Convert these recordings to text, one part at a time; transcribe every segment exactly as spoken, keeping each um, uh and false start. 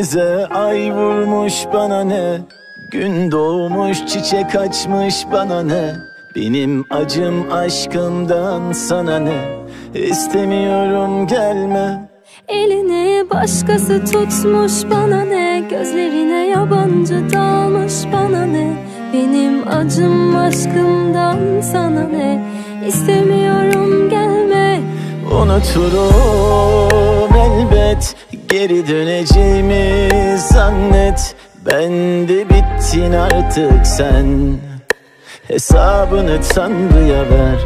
Denize ay vurmuş bana ne, gün doğmuş çiçek açmış bana ne. Benim acım aşkımdan sana ne, istemiyorum gelme. Elini başkası tutmuş bana ne, gözlerine yabancı dalmış bana ne. Benim acım aşkımdan sana ne, istemiyorum gelme. Unuturum elbet, geri döneceğimi zannet. Ben de bittin artık sen, hesabını Tanrı'ya ver.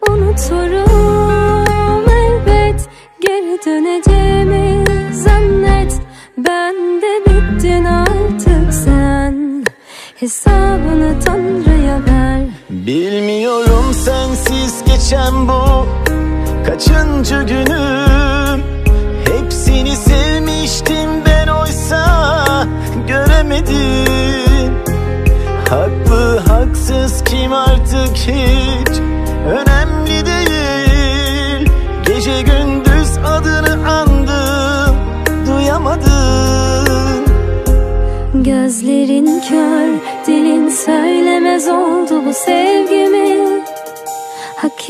Unuturum elbet, geri döneceğimi zannet. Ben de bittin artık sen, hesabını Tanrı'ya ver. Bilmiyorum sensiz geçen bu kaçıncı günüm. Hepsini sevmiştim ben, oysa göremedim. Haklı haksız kim artık hiç önemli değil. Gece gündüz adını andım, duyamadım. Gözlerin kör, dilin söylemez oldu bu sevgimi. Hak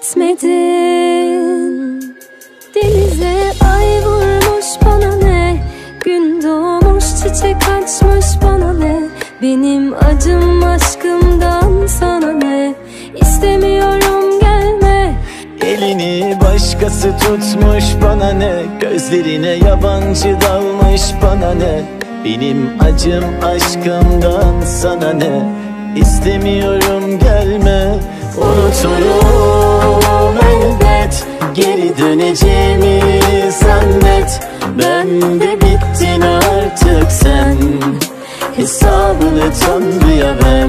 etmedin. Denize ay vurmuş bana ne, gün doğmuş çiçek açmış bana ne. Benim acım aşkımdan sana ne, istemiyorum gelme. Elini başkası tutmuş bana ne, gözlerine yabancı dalmış bana ne. Benim acım aşkımdan sana ne, istemiyorum gelme. Unuturum elbet, geri döneceğimi zannet. Ben de bittin artık sen, hesabını Tanrı'ya ver.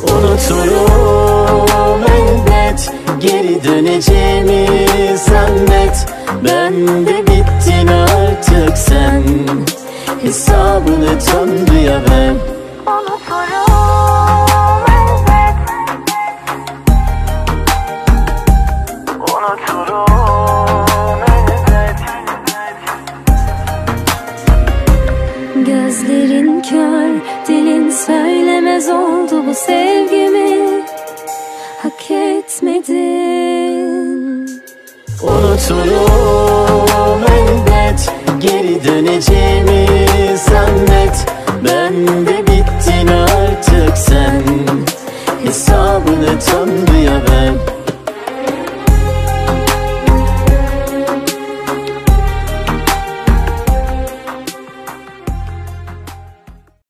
Unuturum elbet, geri döneceğimi zannet. Ben de bittin artık sen, hesabını Tanrı'ya ver. Unuturum elbet, unuturum elbet. gözlerin kör, dilin söylemez oldu bu sevgimi. Hak etmedin. Unuturum elbet, geri döneceğimi zannet. Ben de bittin artık sen, hesabını Tanrı'ya